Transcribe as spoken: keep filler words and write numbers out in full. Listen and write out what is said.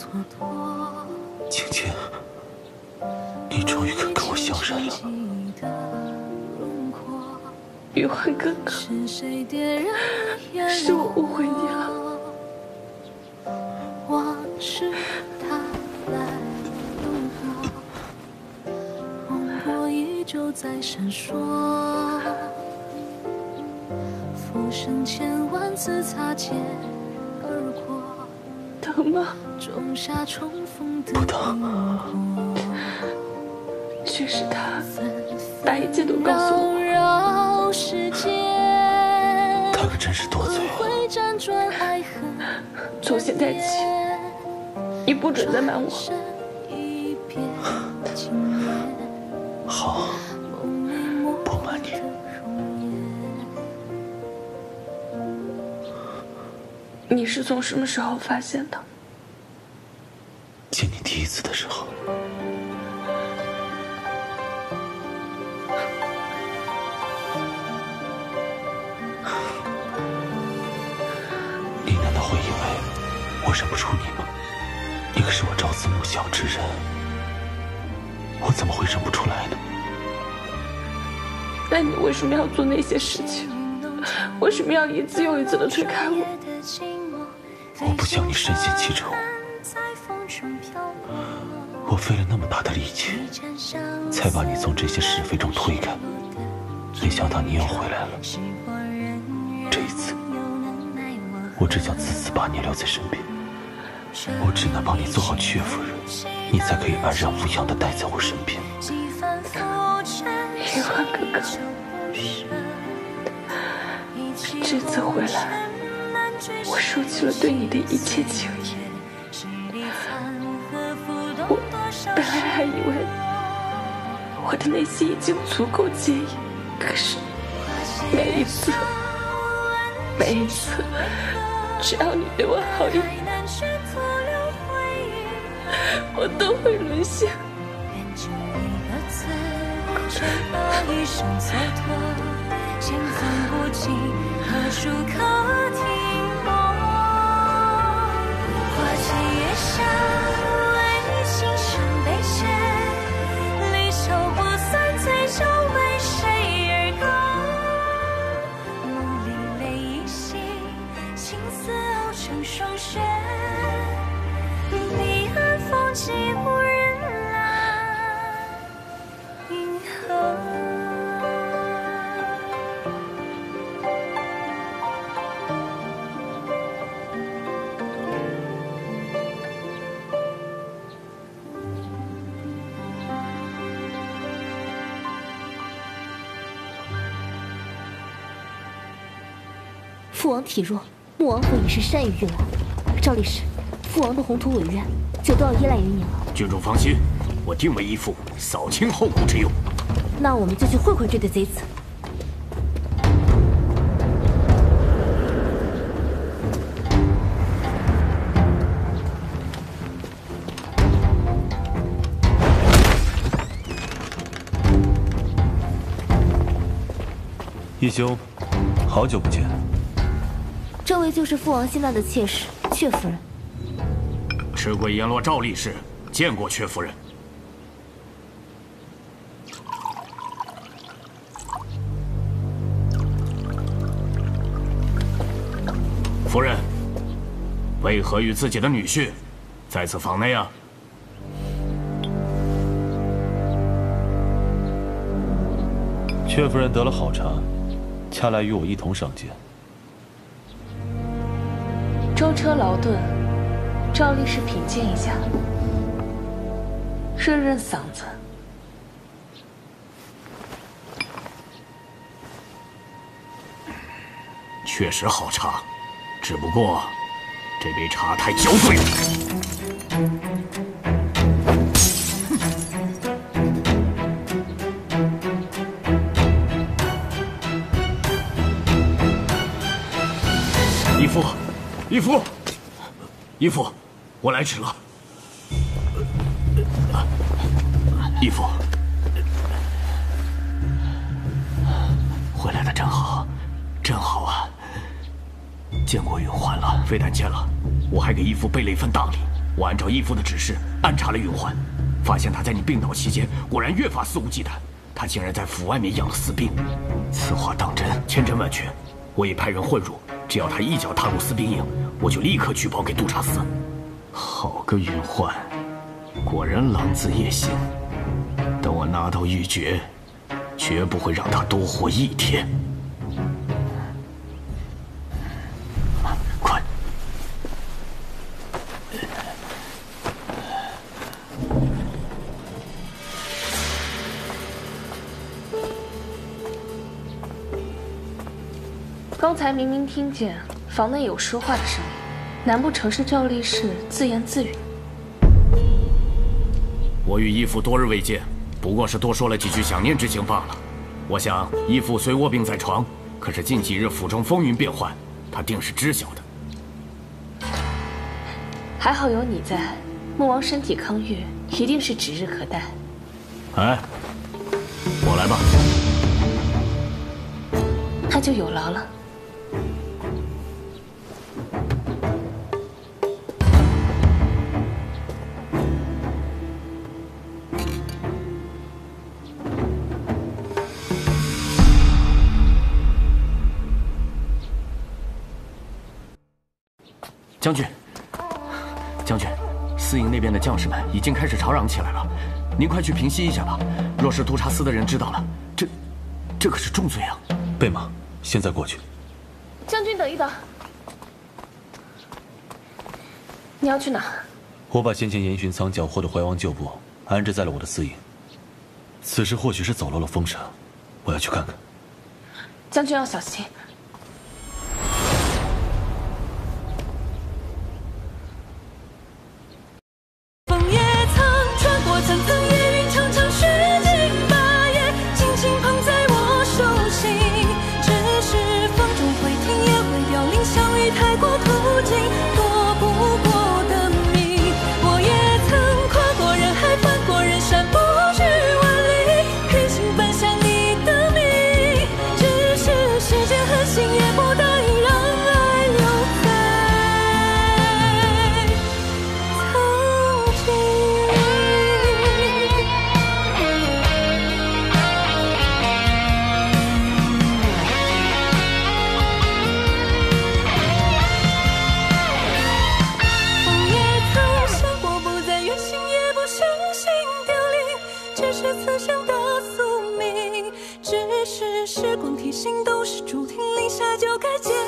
晴晴，你终于肯跟我相认了。 余欢哥哥，是我误会你了。 往事它来又过，梦波依旧在闪烁，浮生千万次擦肩而过。 疼吗？ 仲夏重逢的不疼。 却是他把一切都告诉我。 他可真是多嘴啊！ 从现在起，你不准再瞒我。 好，不瞒你。 你是从什么时候发现的？ 见你第一次的时候。你难道会以为我认不出你吗？你可是我朝思暮想之人，我怎么会认不出来呢？ 那你为什么要做那些事情？为什么要一次又一次的推开我？ 我不想你深陷其中。我费了那么大的力气，才把你从这些是非中推开，没想到你又回来了。这一次，我只想死死把你留在身边，我只能帮你做好阙夫人，你才可以安然无恙地待在我身边。 余欢哥哥，这次回来，我收起了对你的一切情谊。我本来还以为我的内心已经足够坚毅，可是每一次，每一次，只要你对我好一点，我都会沦陷。一生蹉跎，千帆过尽，何处可停泊？花前月下，为情深悲切，离愁不散，醉酒为谁而歌？梦里泪已醒，青丝熬成霜雪，彼岸风景无人来迎合。 父王体弱，穆王府已是山雨欲来。赵力士，父王的宏图伟愿就都要依赖于你了。 郡主放心，我定为义父扫清后顾之忧。 那我们就去会会这对贼子。 义兄，好久不见。 这位就是父王心爱的妾室阙夫人。 赤鬼阎罗赵力士，见过阙夫人。夫人，为何与自己的女婿在此房内啊？ 阙夫人得了好茶，恰来与我一同上街。 舟车劳顿，赵力士品鉴一下，润润嗓子。 确实好茶，只不过这杯茶太娇贵了。义父，义父，义父，我来迟了。义父，回来的真好，真好啊！见过允欢了，非但见了，我还给义父备了一份大礼， 我按照义父的指示暗查了允焕，发现他在你病倒期间果然越发肆无忌惮。他竟然在府外面养了私兵，此话当真，千真万确。我已派人混入，只要他一脚踏入私兵营，我就立刻举报给督察司。好个允焕，果然狼子野心。等我拿到玉珏，绝不会让他多活一天。快！ 刚才明明听见房内有说话的声音，难不成是赵力士自言自语？ 我与义父多日未见，不过是多说了几句想念之情罢了。我想义父虽卧病在床，可是近几日府中风云变幻，他定是知晓的。 还好有你在，穆王身体康愈，一定是指日可待。 哎，我来吧。 那就有劳了。 将军，将军，司营那边的将士们已经开始吵嚷起来了，您快去平息一下吧。若是督察司的人知道了，这，这可是重罪啊！ 备马，现在过去。 将军，等一等，你要去哪？ 我把先前严巡仓缴获的怀王旧部安置在了我的私营。此事或许是走漏了风声，我要去看看。 将军要小心。 时光提醒，都是注定，临下就该结。